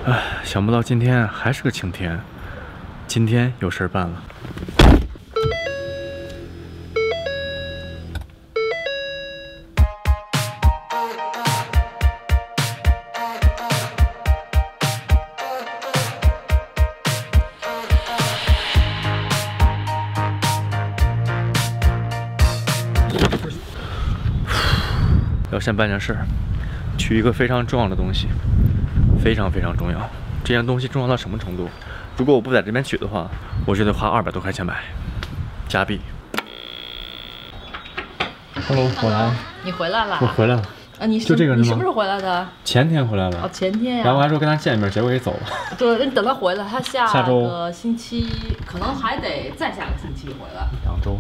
唉，想不到今天还是个晴天，今天有事儿办了。要先办件事儿，取一个非常重要的东西，非常重要。这件东西重要到什么程度？如果我不在这边取的话，我就得花200多块钱买加币。Hello， 我来。 你回来了？ 我回来了。 你就这个是吗？ 你什么时候回来的？ 前天回来了。 哦，前天呀。 然后我还说跟他见面，结果给走了。 对，你等他回来，他下周个星期可能还得再下个星期回来。 2周。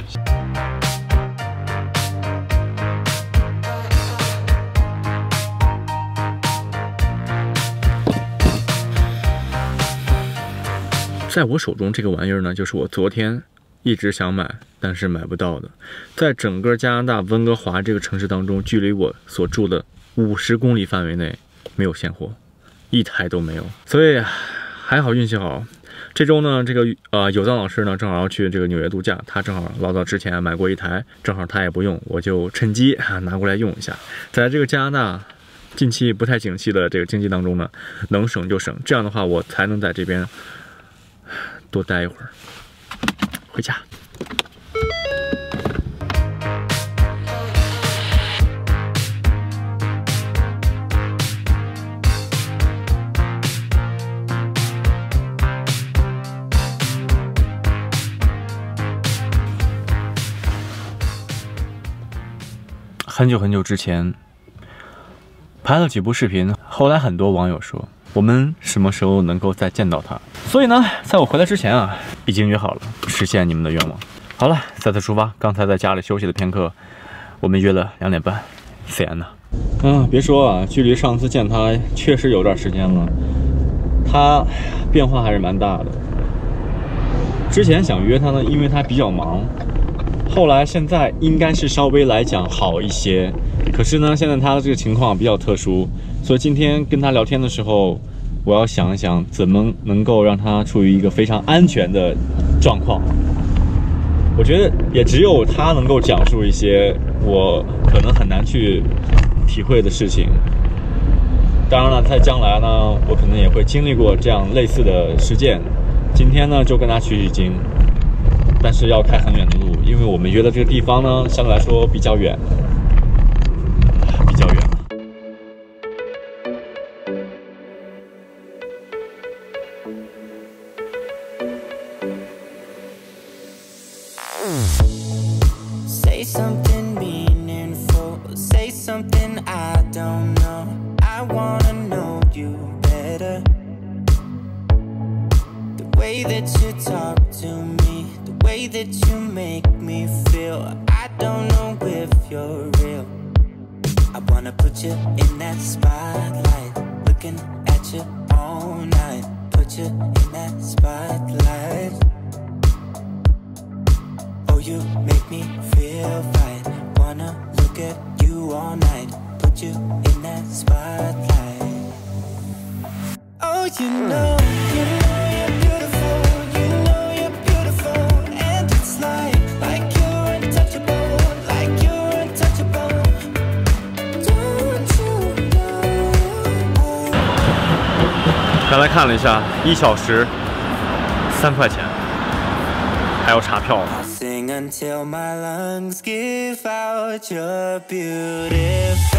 在我手中这个玩意儿呢，就是我昨天一直想买，但是买不到的。在整个加拿大温哥华这个城市当中，距离我所住的50公里范围内没有现货，一台都没有。所以还好运气好。这周呢，这个有藏老师呢正好要去这个纽约度假，他正好老早之前买过一台，正好他也不用，我就趁机拿过来用一下。在这个加拿大近期不太景气的这个经济当中呢，能省就省，这样的话我才能在这边多待一会儿，回家。很久之前拍了几部视频，后来很多网友说我们什么时候能够再见到他？所以呢，在我回来之前啊，已经约好了实现你们的愿望。好了，再次出发。刚才在家里休息了片刻，我们约了2点半。谢安娜。别说啊，距离上次见他确实有段时间了，他变化还是蛮大的。之前想约他呢，因为他比较忙。后来现在应该是稍微来讲好一些，可是呢，现在他的这个情况比较特殊，所以今天跟他聊天的时候，我要想一想怎么能够让他处于一个非常安全的状况。我觉得也只有他能够讲述一些我可能很难去体会的事情。当然了，在将来呢，我可能也会经历过这样类似的事件。今天呢，就跟他取经。但是要开很远的路，因为我们约的这个地方呢，相对来说比较远，比较远。Say something meaningful, say something I don't know. I wanna know you better. The way that you talk to me.way that you make me feel, I don't know if you're real. I wanna put you in that spotlight, looking at you all night. Put you in that spotlight. Oh, you make me feel right. Wanna look at you all night. Put you in that spotlight. Oh, you know you're beautiful.Like you're untouchable, like you're untouchable. Don't you know? 刚才看了一下，1小时3块钱，还有查票。Sing until my lungs give out you're beautiful.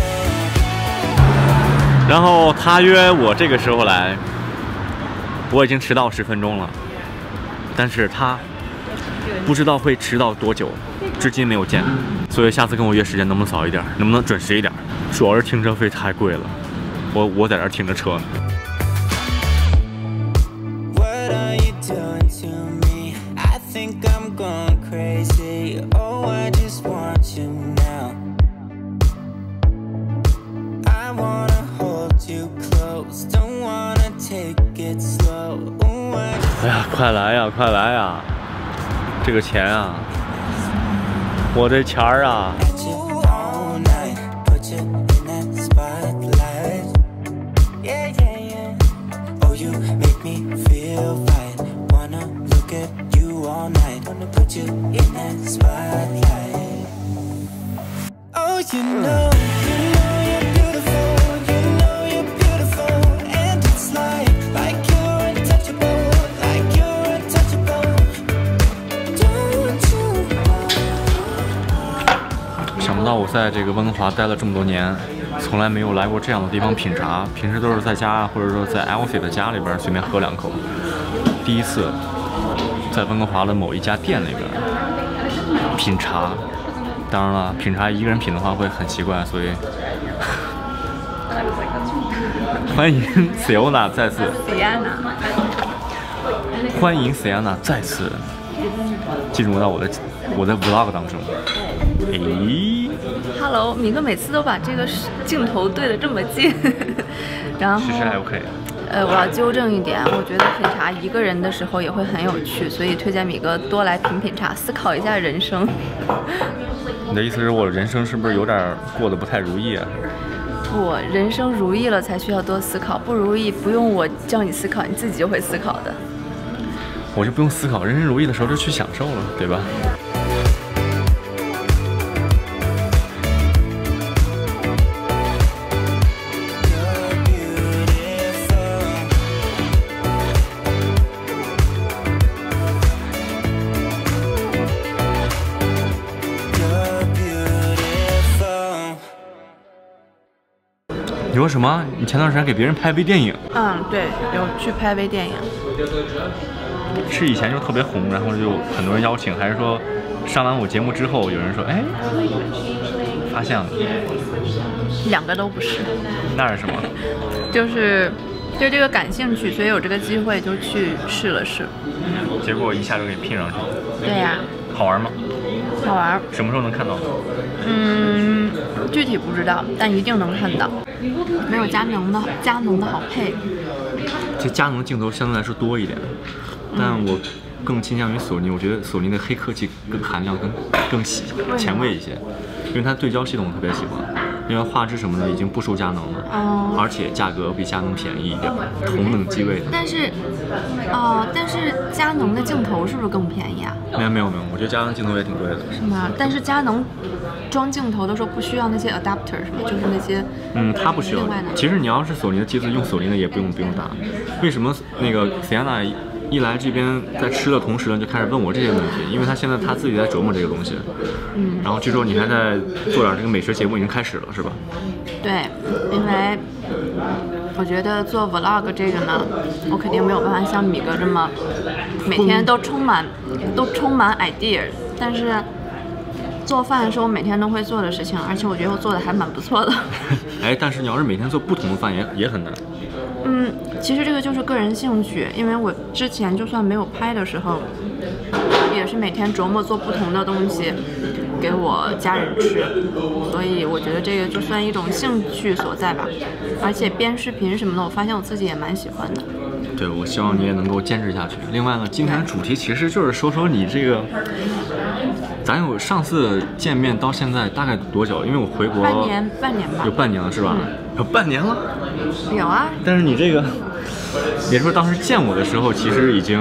然后他约我这个时候来，我已经迟到10分钟了，但是他不知道会迟到多久，至今没有见，所以下次跟我约时间能不能早一点，能不能准时一点？主要是停车费太贵了，我在这儿停着车呢。哎呀，快来呀，快来呀！这个钱啊，我这钱儿啊。 you in that spotlight. Oh, you know you're beautiful, you're beautiful, and it's like you're untouchable, like you're untouchable. Don't you? 想不到我在这个温哥华待了这么多年，从来没有来过这样的地方品茶。平时都是在家，或者说在 Elsie 的家里边随便喝2口。第一次在温哥华的某一家店里边品茶。当然了，品茶一个人品的话会很奇怪，所以欢迎 Sienna 再次。欢迎 Sienna 再次进入到我的 vlog 当中。 Hello， 米哥每次都把这个镜头对得这么近，然后其实还 OK。 我要纠正一点，我觉得品茶一个人的时候也会很有趣，所以推荐米哥多来品茶，思考一下人生。 你的意思是我人生是不是有点过得不太如意啊？ 不，人生如意了才需要多思考，不如意不用我叫你思考，你自己就会思考的。 我就不用思考，人生如意的时候就去享受了，对吧？你说什么？你前段时间给别人拍微电影？ 对，有去拍微电影。 是以前就特别红，然后就很多人邀请，还是说上完我节目之后，有人说，哎，发现了？ 两个都不是。 那是什么？ 就是对这个感兴趣，所以有这个机会就去试了试。 结果一下就给你聘上去了。 对呀。 好玩吗？ 好玩。 什么时候能看到？ 具体不知道，但一定能看到。没有佳能的好配。 其实佳能镜头相对来说多一点，但我更倾向于索尼。我觉得索尼的黑科技更含量更前卫一些，因为它对焦系统我特别喜欢。因为画质什么的已经不输佳能了，而且价格比佳能便宜一点，同等机位的。 但是佳能的镜头是不是更便宜啊？ 没有，我觉得佳能镜头也挺贵的。 是吗？但是佳能装镜头的时候不需要那些 adapter 是吗？就是那些它不需要。其实你要是索尼的机子用索尼的也不用打。为什么那个 Sienna 一来这边在吃的同时呢，就开始问我这些问题，因为他现在他自己在琢磨这个东西。然后据说你还在做点这个美食节目，已经开始了是吧？ 对，因为我觉得做 vlog 这个呢，我肯定没有办法像米哥这么每天都充满 idea， 但是做饭是我每天都会做的事情，而且我觉得我做的还蛮不错的。 但是你要是每天做不同的饭也很难。 其实这个就是个人兴趣，因为我之前就算没有拍的时候，也是每天琢磨做不同的东西给我家人吃，所以我觉得这个就算一种兴趣所在吧。而且编视频什么的，我发现我自己也蛮喜欢的。 对，我希望你也能够坚持下去。另外呢，今天的主题其实就是说你这个，咱有上次见面到现在大概多久？因为我回国半年吧， 有半年了是吧？有半年了。 有啊。但是你这个，也就是说当时见我的时候，其实已经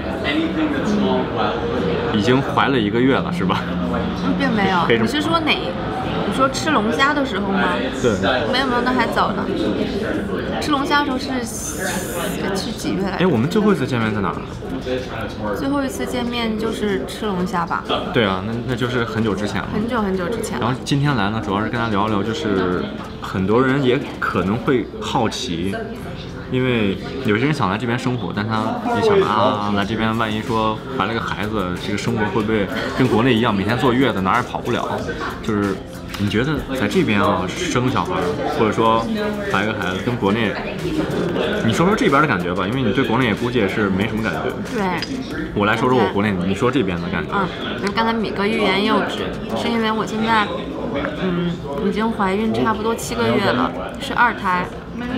怀了1个月了，是吧？ 并没有。你是说你说吃龙虾的时候吗？ 对。 没有，那还早呢。吃龙虾的时候是几月来着？ 我们最后一次见面在哪儿？ 最后一次见面就是吃龙虾吧？ 对啊，那就是很久之前了。 很久之前了。 然后今天来呢，主要是跟他聊一聊，就是很多人也可能会好奇。因为有些人想来这边生活，但他也想来这边，万一说怀了个孩子，这个生活会不会跟国内一样，每天坐月子，哪儿也跑不了？就是你觉得在这边生小孩，或者说怀个孩子，跟国内，你说这边的感觉吧，因为你对国内也估计也是没什么感觉。 对， 我来说我国内，你说这边的感觉。 就是刚才米哥欲言又止，是因为我现在已经怀孕差不多7个月了，是2胎，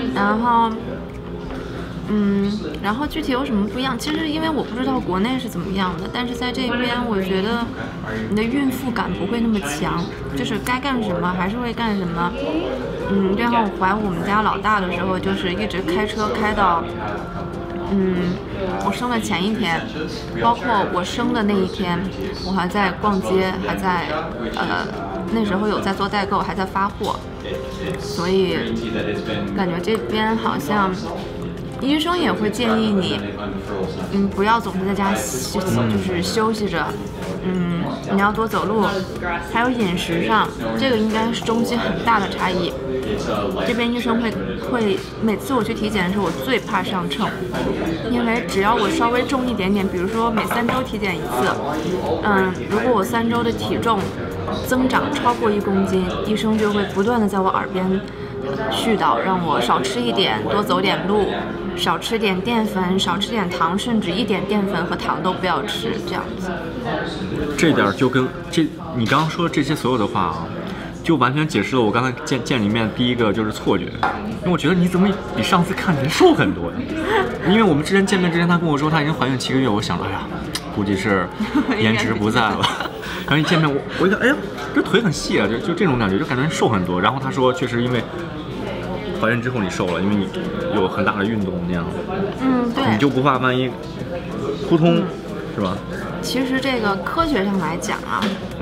然后具体有什么不一样？其实因为我不知道国内是怎么样的，但是在这边我觉得你的孕妇感不会那么强，就是该干什么还是会干什么。就像我怀我们家老大的时候，就是一直开车开到我生的前一天，包括我生的那一天，我还在逛街，还在那时候有在做代购，还在发货，所以感觉这边好像医生也会建议你，不要总是在家就是休息着，你要多走路，还有饮食上，这个应该是中西很大的差异。这边医生会每次我去体检的时候，我最怕上秤，因为只要我稍微重一点点，比如说每3周体检一次，如果我3周的体重增长超过1公斤，医生就会不断的在我耳边絮叨，让我少吃一点，多走点路，少吃点淀粉，少吃点糖，甚至一点淀粉和糖都不要吃，这样子。 这点就跟你刚刚说的这些所有的话啊，就完全解释了我刚才见里面第一个就是错觉，因为我觉得你怎么比上次看起来瘦很多呢？因为我们之前见面之前，他跟我说他已经怀孕7个月，我想了，哎呀，估计是颜值不在了。然后一见面我一看，哎呀，这腿很细啊，就这种感觉，就感觉瘦很多。然后他说，确实因为怀孕之后你瘦了，因为你有很大的运动那样， 对， 你就不怕万一扑通，是吧？ 其实这个科学上来讲啊，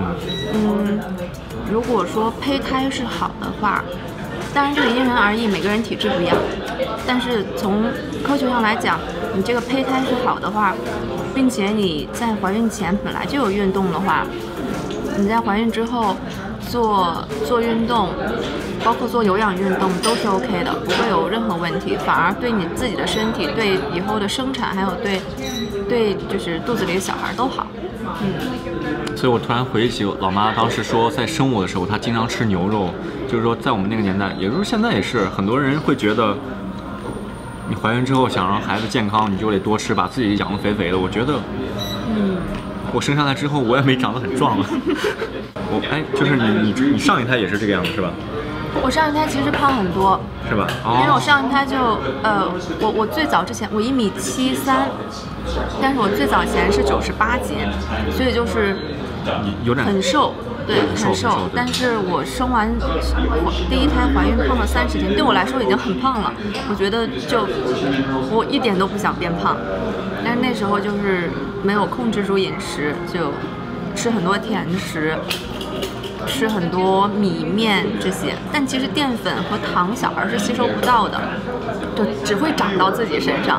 如果说胚胎是好的话，当然这个因人而异，每个人体质不一样。但是从科学上来讲，你这个胚胎是好的话，并且你在怀孕前本来就有运动的话，你在怀孕之后做运动，包括做有氧运动都是 OK 的，不会有任何问题，反而对你自己的身体、对以后的生产，还有对就是肚子里的小孩都好。 所以我突然回忆起老妈当时说，在生我的时候，她经常吃牛肉，就是说在我们那个年代，也就是现在也是，很多人会觉得，你怀孕之后想让孩子健康，你就得多吃，把自己养得肥肥的。我觉得，我生下来之后，我也没长得很壮啊。就是你上一胎也是这个样子是吧？ 我上一胎其实胖很多， 是吧？ 因为我上一胎就我最早之前我1.73米，但是我最早前是98斤，所以就是有点很瘦，对，很瘦。但是我生完第一胎怀孕胖了30斤，对我来说已经很胖了。我觉得我一点都不想变胖，但是那时候就是没有控制住饮食，就吃很多甜食。吃很多米面这些，但其实淀粉和糖小孩是吸收不到的，就只会长到自己身上。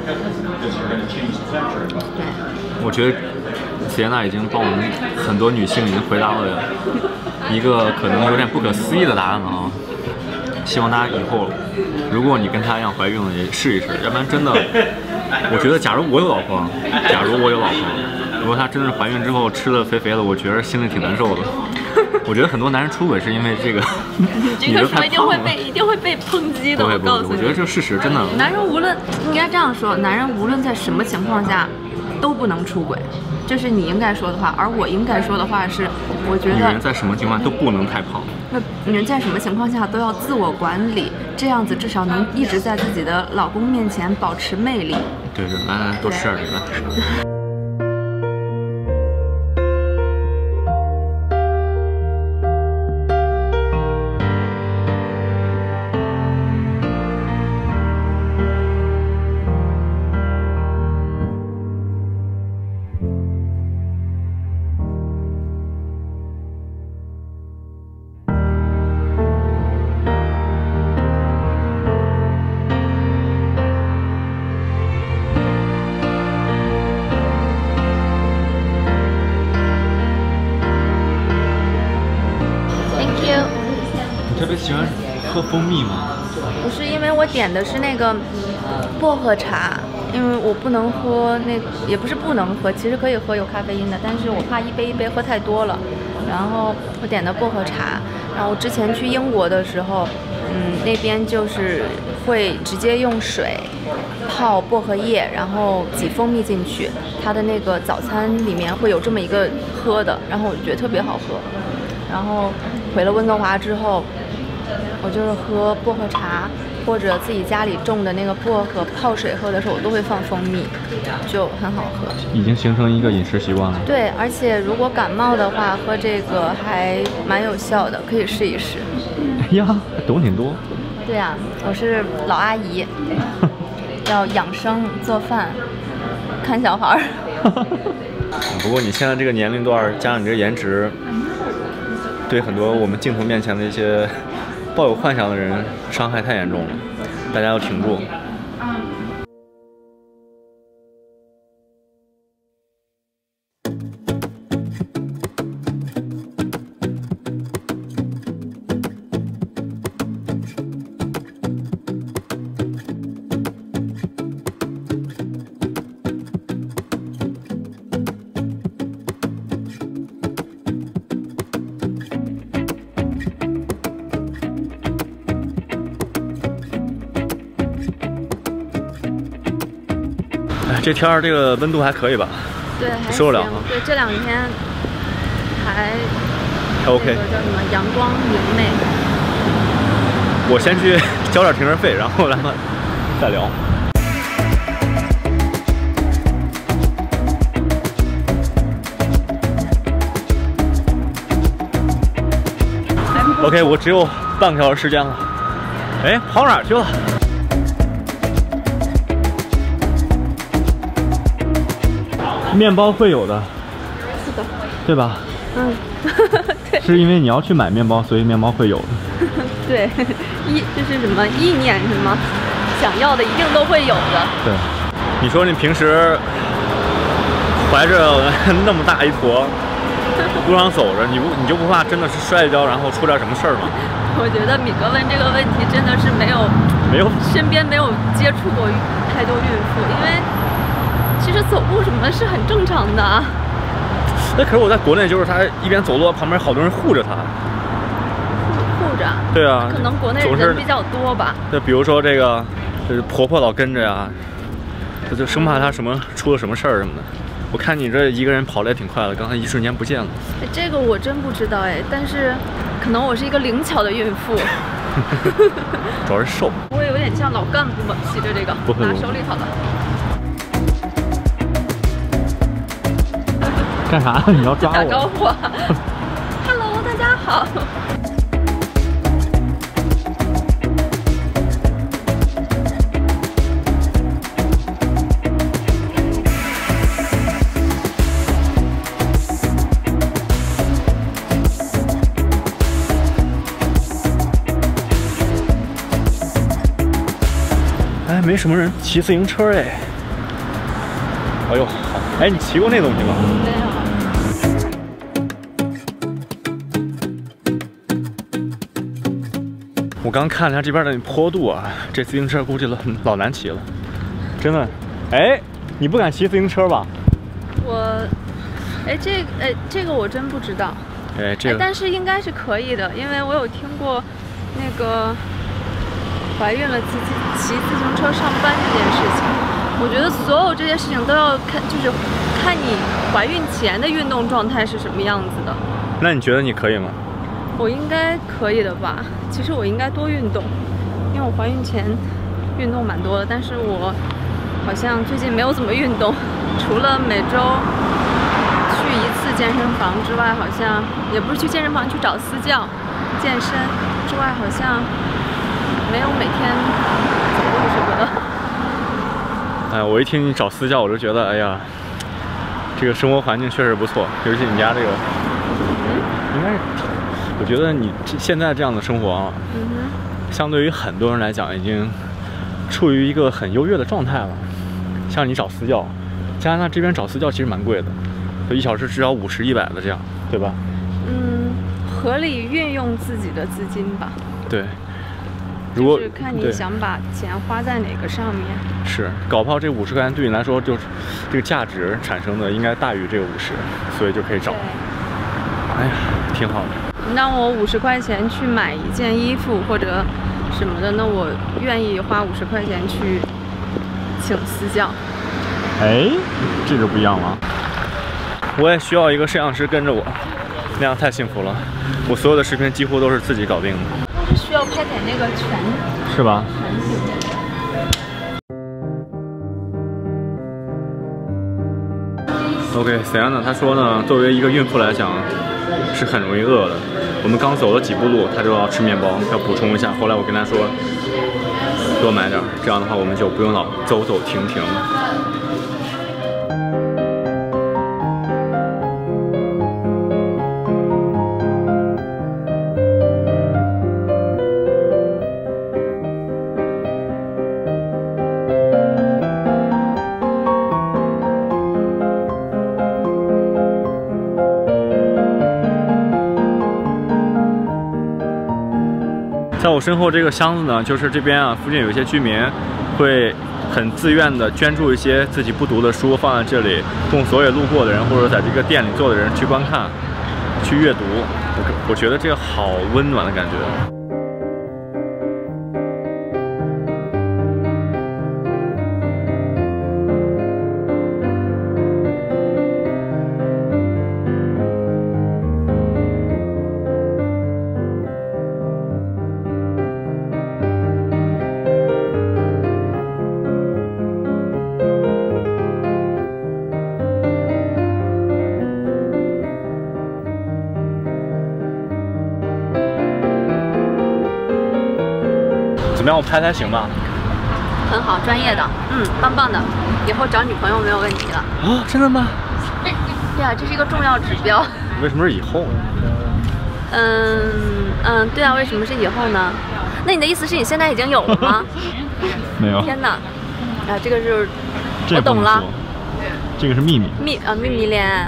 对， 我觉得杰娜已经帮我们很多女性已经回答了一个可能有点不可思议的答案了啊！希望大家以后，如果你跟她一样怀孕了，也试一试，要不然真的，我觉得假如我有老婆，如果她真的怀孕之后吃的肥肥的，我觉得心里挺难受的。我觉得很多男人出轨是因为这个， 这个说一定会被抨击的。我告诉你， 我觉得这个事实真的。 男人无论应该这样说，男人无论在什么情况下都不能出轨，这是你应该说的话，而我应该说的话是，我觉得女人在什么情况下都不能太胖。 那女人在什么情况下都要自我管理，这样子至少能一直在自己的老公面前保持魅力。 对，来多吃点这个。特别喜欢喝蜂蜜吗？ 不是，因为我点的是那个薄荷茶，因为我不能喝也不是不能喝，其实可以喝有咖啡因的，但是我怕一杯一杯喝太多了。然后我点的薄荷茶，然后我之前去英国的时候，那边就是会直接用水泡薄荷叶，然后挤蜂蜜进去，它的那个早餐里面会有这么一个喝的，然后我就觉得特别好喝。然后回了温哥华之后，我就是喝薄荷茶，或者自己家里种的那个薄荷泡水喝的时候，我都会放蜂蜜，就很好喝。 已经形成一个饮食习惯了。 对，而且如果感冒的话，喝这个还蛮有效的，可以试一试。 哎呀，懂挺多。 对呀，我是老阿姨。 叫养生做饭，看小孩儿。 不过你现在这个年龄段，加上你这个颜值，对很多我们镜头面前的一些抱有幻想的人伤害太严重了，大家要挺住。这天儿这个温度还可以吧？ 对，还受得了吗？ 对，这2天还 OK。 那个叫什么阳光明媚。 我先去交点停车费，然后咱们再聊。OK， 我只有半个小时时间了。哎，跑哪儿去了？面包会有的， 是的， 对吧？ 嗯，对， 是因为你要去买面包，所以面包会有的。 对，就是什么意念什么想要的一定都会有的。 对，你说你平时怀着那么大一坨路上走着，你就不怕真的是摔一跤，然后出点什么事儿吗？ 我觉得米格问这个问题真的是没有身边没有接触过太多孕妇，因为其实走路什么是很正常的啊。 那可是我在国内，就是他一边走路，旁边好多人护着他。 护着。 对啊。 可能国内人比较多吧。 对，比如说这个，就是婆婆老跟着呀，就生怕她出了什么事儿什么的。我看你这一个人跑得也挺快的，刚才一瞬间不见了。 这个我真不知道哎，但是可能我是一个灵巧的孕妇。 主要是瘦。 我有点像老干部嘛，骑着这个拿手里头的。 干啥？你要抓我？ 打招呼啊！Hello， 大家好。 哎，没什么人骑自行车哎。哎呦，好！哎，你骑过那东西吗？ 没有。 我刚看了一下这边的坡度啊，这自行车估计老难骑了，真的。哎，你不敢骑自行车吧？ 这个我真不知道。 哎，这个， 但是应该是可以的，因为我有听过那个怀孕了骑自行车上班这件事情。我觉得所有这些事情都要看你怀孕前的运动状态是什么样子的。 那你觉得你可以吗？ 我应该可以的吧。其实我应该多运动，因为我怀孕前运动蛮多的，但是我好像最近没有怎么运动，除了每周去1次健身房之外，好像也不是去健身房去找私教健身之外，好像没有每天走路什么的。 哎，我一听你找私教，我就觉得，哎呀，这个生活环境确实不错，尤其你家这个，应该是，我觉得你现在这样的生活啊，相对于很多人来讲，已经处于一个很优越的状态了。像你找私教，加拿大这边找私教其实蛮贵的，就1小时至少50、100的这样，对吧？ 合理运用自己的资金吧。 对。如果就是看你想把钱花在哪个上面。 是，搞不好这50块钱对你来说，就这个价值产生的应该大于这个50，所以就可以找。哎呀，挺好的。 让我50块钱去买一件衣服或者什么的，那我愿意花50块钱去请私教。 哎，这就不一样了。我也需要一个摄像师跟着我，那样太幸福了。我所有的视频几乎都是自己搞定的。 但是需要拍点那个全， 是吧？OK， Sienna 她说呢，作为一个孕妇来讲，是很容易饿的。我们刚走了几步路，她就要吃面包，要补充一下。后来我跟她说， 多买点，这样的话我们就不用老走走停停。在我身后这个箱子呢，就是这边啊，附近有一些居民会很自愿的捐助一些自己不读的书放在这里，供所有路过的人或者在这个店里坐的人去观看、去阅读。我觉得这个好温暖的感觉。怎么样？我拍还行吧？ 很好，专业的，棒棒的，以后找女朋友没有问题了。 啊，真的吗？ 对啊，这是一个重要指标。 为什么是以后呢？ 对啊，为什么是以后呢？那你的意思是你现在已经有了吗？ 没有。 天哪！啊，这个是， 这我懂了。 这个是秘密。 秘密恋爱，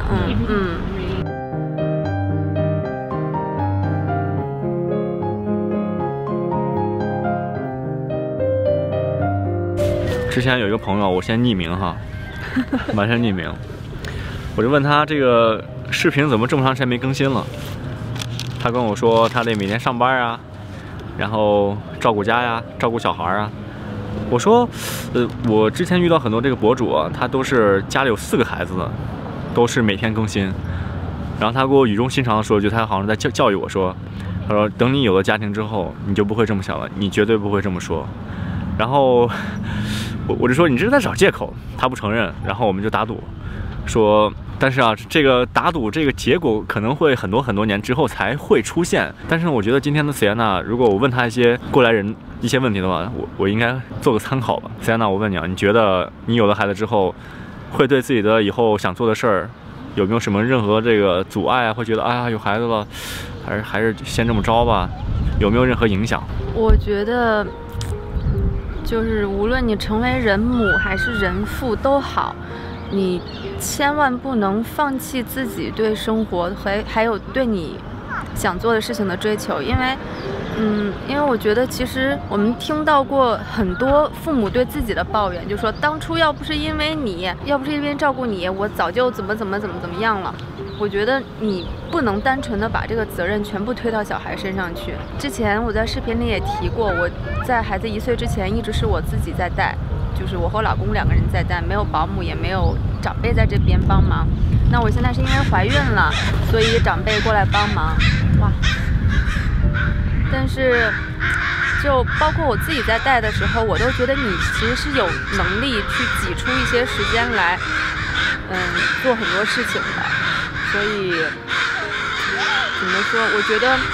之前有一个朋友，我先匿名哈，完全匿名。我就问他这个视频怎么这么长时间没更新了？他跟我说他得每天上班啊，然后照顾家呀，照顾小孩啊。我说，我之前遇到很多这个博主啊，他都是家里有4个孩子的，都是每天更新。然后他给我语重心长的说一句，他好像在教育我说，他说等你有了家庭之后，你就不会这么想了，你绝对不会这么说。然后我就说你这是在找借口，他不承认，然后我们就打赌，说但是啊，这个打赌这个结果可能会很多年之后才会出现。但是我觉得今天的塞安娜，如果我问她一些过来人一些问题的话，我应该做个参考吧。塞安娜，我问你啊，你觉得你有了孩子之后，会对自己的以后想做的事儿有没有什么任何这个阻碍啊？会觉得哎呀有孩子了，还是先这么着吧？有没有任何影响？ 我觉得。就是无论你成为人母还是人父都好，你千万不能放弃自己对生活还有对你想做的事情的追求，因为我觉得其实我们听到过很多父母对自己的抱怨，就说当初要不是因为照顾你，我早就怎么样了。我觉得你不能单纯的把这个责任全部推到小孩身上去。之前我在视频里也提过，我在孩子1岁之前一直是我自己在带，就是我和我老公2个人在带，没有保姆，也没有长辈在这边帮忙。那我现在是因为怀孕了，所以长辈过来帮忙。哇！但是就包括我自己在带的时候，我都觉得你其实是有能力去挤出一些时间来，做很多事情的。所以怎么说？我觉得，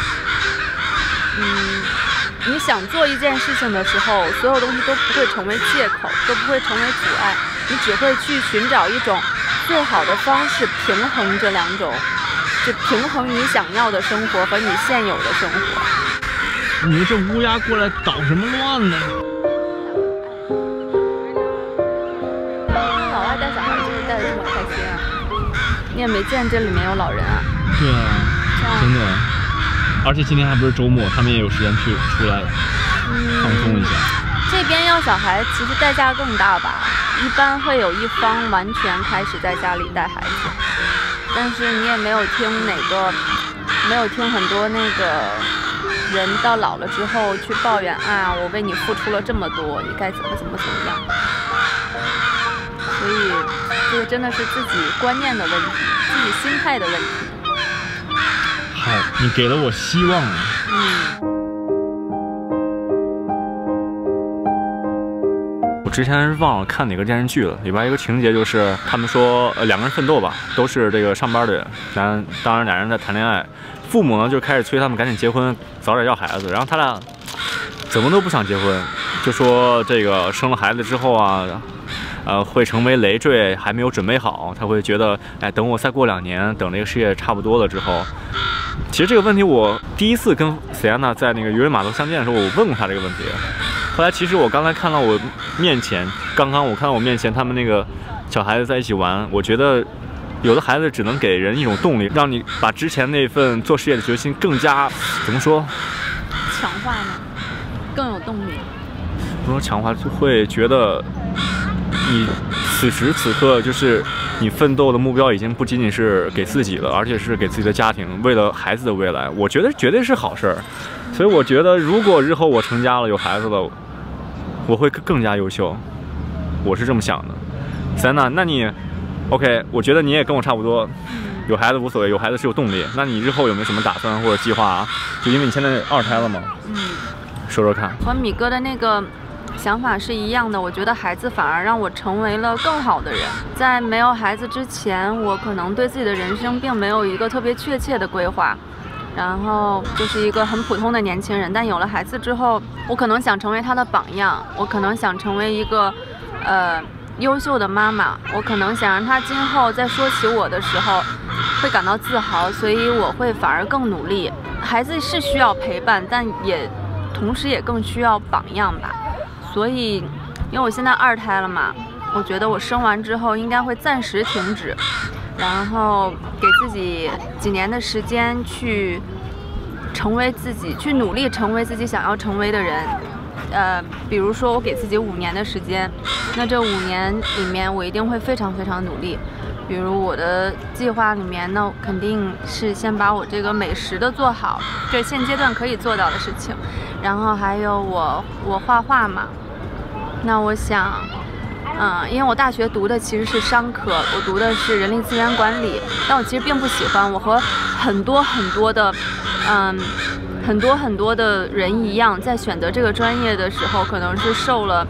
你想做一件事情的时候，所有东西都不会成为借口，都不会成为阻碍，你只会去寻找一种最好的方式平衡这2种，就平衡你想要的生活和你现有的生活。 你们这乌鸦过来捣什么乱呢？ 老外带小孩就是带得这么开心啊！你也没见这里面有老人啊？ 对啊，真的。而且今天还不是周末，他们也有时间出来放松一下。 这边要小孩其实代价更大吧，一般会有一方完全开始在家里带孩子，但是你也没有听很多那个人到老了之后去抱怨啊，我为你付出了这么多，你该怎么样。所以这个真的是自己观念的问题，自己心态的问题。 好，你给了我希望啊。我之前忘了看哪个电视剧了，里边一个情节就是他们说2个人奋斗吧，都是这个上班的人，当然2人在谈恋爱，父母呢就开始催他们赶紧结婚，早点要孩子，然后他俩怎么都不想结婚，就说这个生了孩子之后啊，会成为累赘，还没有准备好，他会觉得，哎，等我再过2年，等这个事业差不多了之后。其实这个问题我第一次跟 Sienna 在那个渔人码头相见的时候，我问过他这个问题。后来其实我刚才看到我面前，刚刚我看到我面前他们那个小孩子在一起玩，我觉得有的孩子只能给人一种动力，让你把之前那份做事业的决心更加怎么说？ 强化呢，更有动力。 不说强化，就会觉得你此时此刻就是你奋斗的目标已经不仅仅是给自己了，而且是给自己的家庭，为了孩子的未来，我觉得绝对是好事儿。所以我觉得，如果日后我成家了，有孩子了，我会更加优秀。我是这么想的。Sienna，那你 OK？ 我觉得你也跟我差不多，有孩子无所谓，有孩子是有动力。那你日后有没有什么打算或者计划啊？就因为你现在2胎了嘛，说说看。 和米哥的那个想法是一样的，我觉得孩子反而让我成为了更好的人。在没有孩子之前，我可能对自己的人生并没有一个特别确切的规划，然后就是一个很普通的年轻人。但有了孩子之后，我可能想成为他的榜样，我可能想成为一个优秀的妈妈，我可能想让他今后在说起我的时候会感到自豪，所以我会反而更努力。孩子是需要陪伴，但也同时也更需要榜样吧。所以，因为我现在2胎了嘛，我觉得我生完之后应该会暂时停止，然后给自己几年的时间去成为自己，去努力成为自己想要成为的人。比如说我给自己5年的时间，那这5年里面我一定会非常非常努力。比如我的计划里面呢，肯定是先把我这个美食的做好，这现阶段可以做到的事情。然后还有我画画嘛，那我想，因为我大学读的其实是商科，我读的是人力资源管理，但我其实并不喜欢。我和很多的人一样，在选择这个专业的时候，可能是受了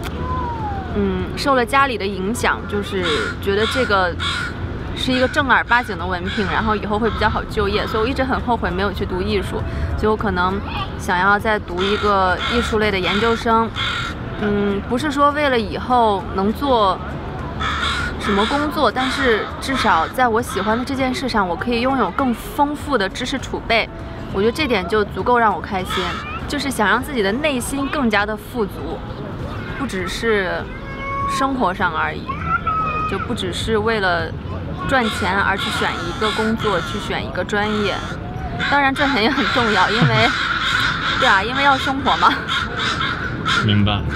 家里的影响，就是觉得这个是一个正儿八经的文凭，然后以后会比较好就业，所以我一直很后悔没有去读艺术，所以我可能想要再读一个艺术类的研究生。不是说为了以后能做什么工作，但是至少在我喜欢的这件事上，我可以拥有更丰富的知识储备。我觉得这点就足够让我开心，就是想让自己的内心更加的富足，不只是生活上而已，就不只是为了赚钱而去选一个工作，去选一个专业。当然赚钱也很重要，因为对啊，因为要生活嘛。 明白。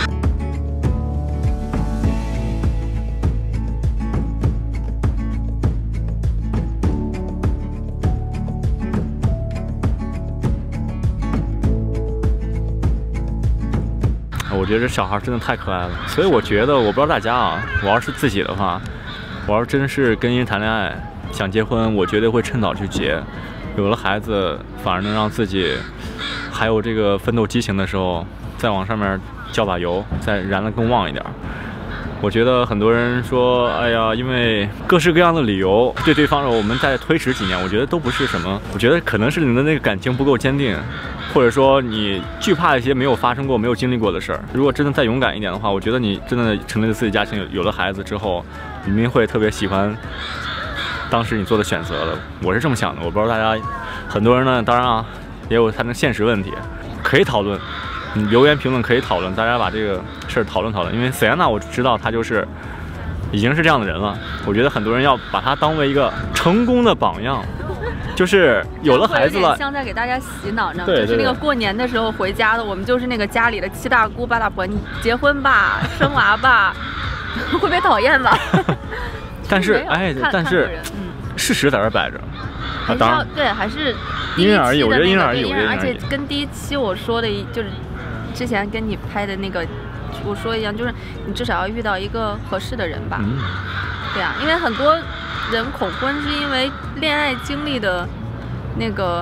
我觉得这小孩真的太可爱了，所以我觉得，我不知道大家啊，我要是自己的话，我要真是跟一人谈恋爱，想结婚，我绝对会趁早去结。有了孩子，反而能让自己还有这个奋斗激情的时候，再往上面浇把油，再燃得更旺一点。我觉得很多人说，哎呀，因为各式各样的理由对对方说我们再推迟几年，我觉得都不是什么。我觉得可能是你的那个感情不够坚定，或者说你惧怕一些没有发生过、没有经历过的事儿。如果真的再勇敢一点的话，我觉得你真的成立了自己家庭，有了孩子之后，你们会特别喜欢当时你做的选择了。我是这么想的，我不知道大家，很多人呢，当然啊，也有他的现实问题，可以讨论。留言评论可以讨论，大家把这个事儿讨论讨论。因为 Sienna 我知道她就是已经是这样的人了，我觉得很多人要把她当为一个成功的榜样，就是有了孩子了， 像在给大家洗脑呢。 对， 就是那个过年的时候回家的，我们就是那个家里的7大姑8大婆，你结婚吧，生娃吧，会被讨厌吧？ 但是但是事实在这摆着。当然对，还是因人而异，我觉得因人而异， 而且跟第一期我说的就是之前跟你拍的那个我说一样，就是你至少要遇到一个合适的人吧。对啊，因为很多人恐婚是因为恋爱经历的那个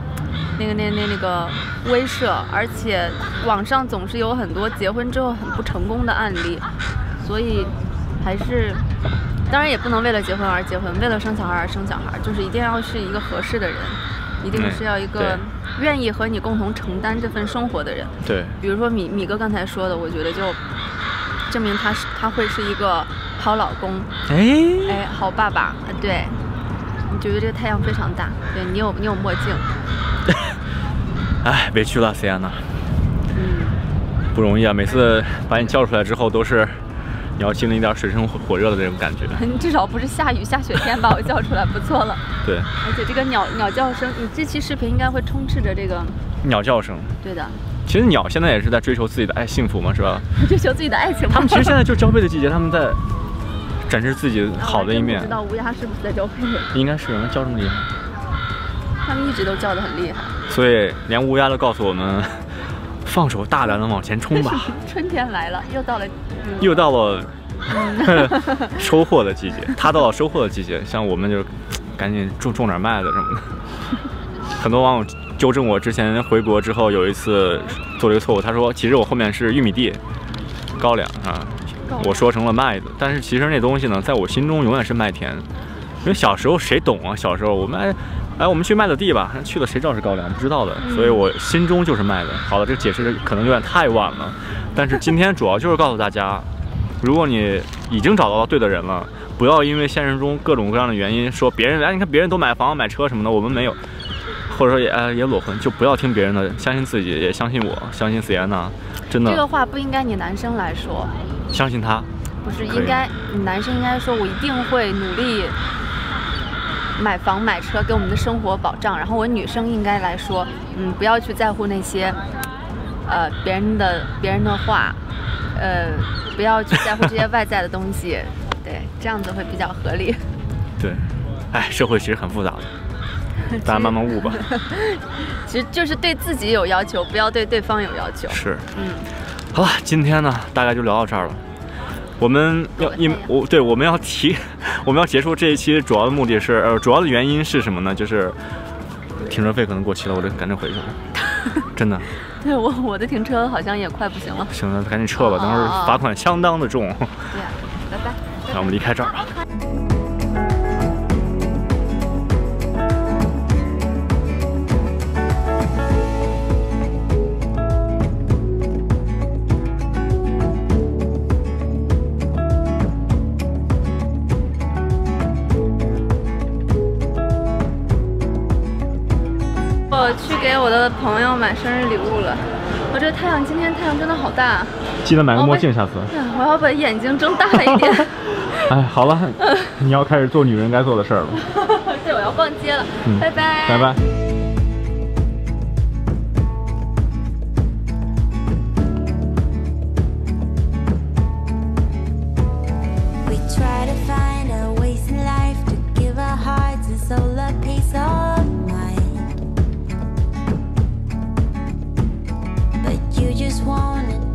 威慑，而且网上总是有很多结婚之后很不成功的案例，所以还是。当然也不能为了结婚而结婚，为了生小孩而生小孩，就是一定要是一个合适的人。 一定是要一个愿意和你共同承担这份生活的人。 对， 比如说米哥刚才说的，我觉得就证明他会是一个好老公，哎，好爸爸。对，你觉得这个太阳非常大，对你有墨镜。 哎，委屈了，思妍娜。不容易啊！每次把你叫出来之后，都是你要经历一点水深火热的这种感觉。 至少不是下雨下雪天把我叫出来，不错了。 对， 而且这个鸟叫声，你这期视频应该会充斥着这个鸟叫声。 对的。 其实鸟现在也是在追求自己的幸福嘛，是吧？ 追求自己的爱情吗？ 他们其实现在就是交配的季节，他们在展示自己好的一面。 不知道乌鸦是不是在交配？ 应该是，叫这么厉害。 他们一直都叫得很厉害。 所以连乌鸦都告诉我们。放手大胆的往前冲吧！ 春天来了， 又到了收获的季节。他到了收获的季节，像我们就赶紧种点麦子什么的。很多网友纠正我之前回国之后有一次做了一个错误，他说其实我后面是玉米地、高粱啊，我说成了麦子，但是其实那东西呢，在我心中永远是麦田。因为小时候谁懂啊？小时候我们我们去麦子地吧，去了谁知道是高粱？不知道的，所以我心中就是麦子。好了，这个解释可能有点太晚了，但是今天主要就是告诉大家，如果你已经找到了对的人了，不要因为现实中各种各样的原因说别人你看别人都买房买车什么的，我们没有，或者说也裸婚，就不要听别人的，相信自己，也相信我，相信思妍娜，真的。 这个话不应该你男生来说， 相信他。 不是应该你男生应该说，我一定会努力。买房买车给我们的生活保障，然后我女生应该来说，不要去在乎那些，别人的话，不要去在乎这些外在的东西，对，这样子会比较合理。 对，哎，社会其实很复杂的，大家慢慢悟吧。 其实就是对自己有要求，不要对对方有要求。 是，好了，今天呢大概就聊到这儿了。我们要我们要结束这一期，主要的目的是主要的原因是什么呢？就是停车费可能过期了，我得赶紧回去了，真的。 对我的停车好像也快不行了。 行了，赶紧撤吧，等会儿罚款相当的重。 对呀，拜拜。 那我们离开这儿吧。 我去给我的朋友买生日礼物了。我这今天太阳真的好大。 记得买个墨镜，下次。 我要把眼睛睁大一点。 哎，好了，你要开始做女人该做的事儿了。 对，我要逛街了。拜拜。 拜拜。 We try to find a ways in life to give our hearts and soul a peace of mind, but you just wanna